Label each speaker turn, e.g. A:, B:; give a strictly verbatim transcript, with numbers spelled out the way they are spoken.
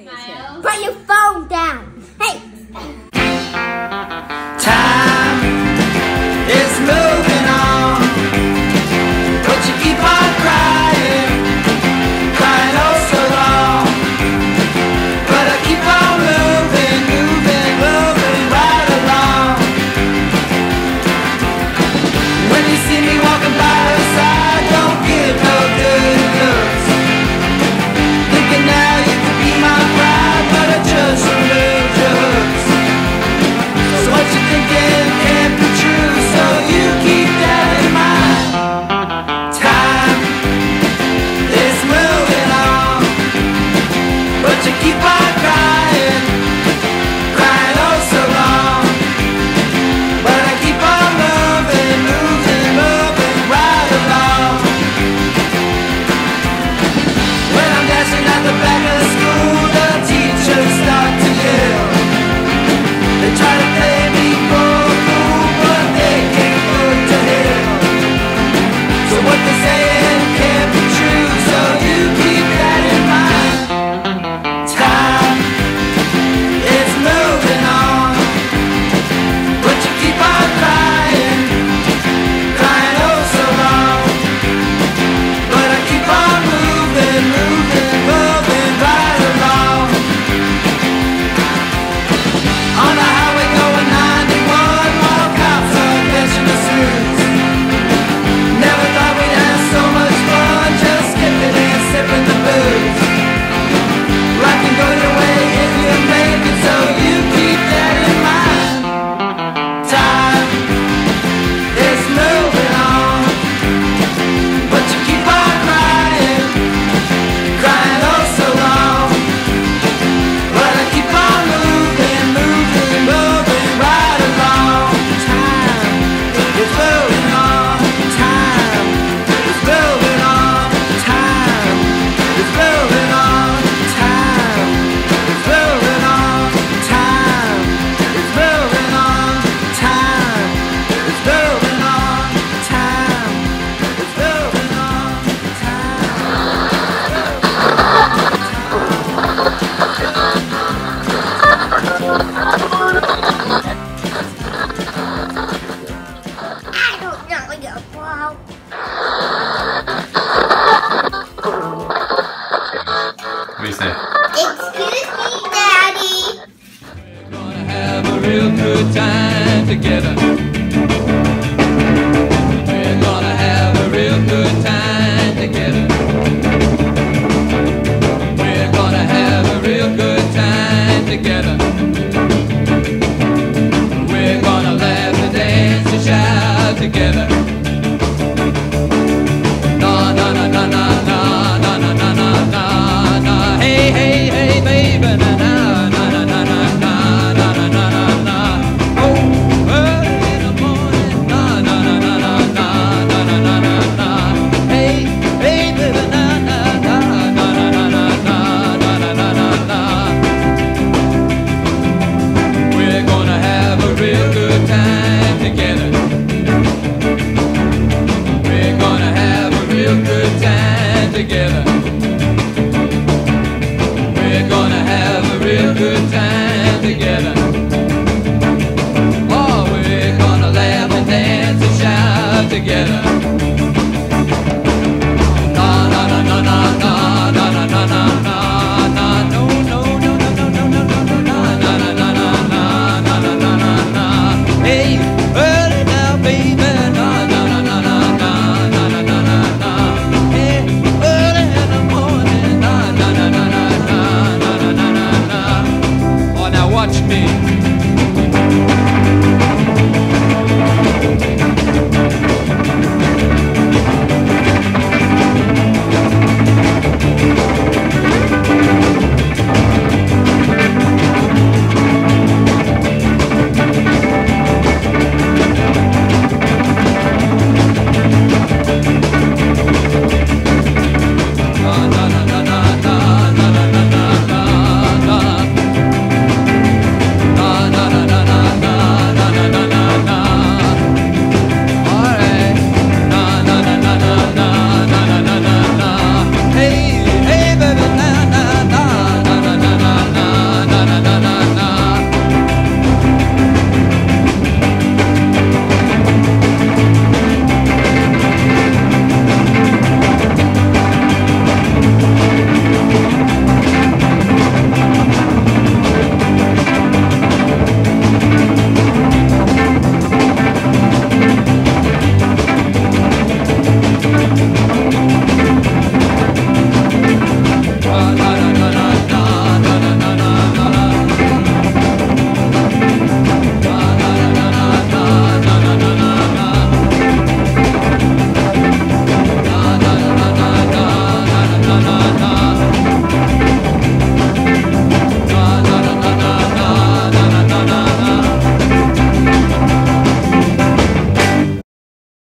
A: think it's him.
B: Put your phone down. Hey.
C: Time is moving on, but you keep on crying, crying oh so long. But I keep on moving, moving, moving right along. When you see me walking by her side, don't give no good looks, thinking now you could be my bride, but I just removed your hooks. So what you thinking can't be true, so you keep that in mind. Time is moving on, but you keep on crying, crying oh so long. But I keep on moving, moving, moving right along. When I'm dancing at the back of the school, the teachers start to yell. They try to play me for a fool, but they can't go to hell. So what they saying can't be true, so you keep that in mind. Time is moving on, but you keep on crying, crying oh so long. But I keep on moving, moving, moving right along. On the highway going ninety-one, while cops are catching the suits. Never thought we'd have so much fun, just skipping and sipping the booze. Life can go your way if you make it, so you keep that in mind. Time is moving on, but you keep on crying, crying oh so long. But I keep on moving, moving, moving right along. Time is moving on, time is moving on, time is moving on, time is moving on, time is moving on, time is moving on, time is moving on,
B: I don't know your fault.
D: What do you say?
B: Excuse me, Daddy.
C: Gonna have a real good time together. We're gonna have a real good time together. We're gonna have a real good time together. We're gonna laugh and dance and shout together. No, no, no, no, no, no, no, no, no, no, no, no. Hey, hey, hey, baby, na, na, na, na, na, na, na, na, na, na, na, na. Oh, early in the morning, na, na, na, na, na, na, na, na, na, na, na. Hey, hey, baby, na, na, na, na, na, na, na, na, na, na, na, na. We're gonna have a real good time together. We're gonna have a real good time together.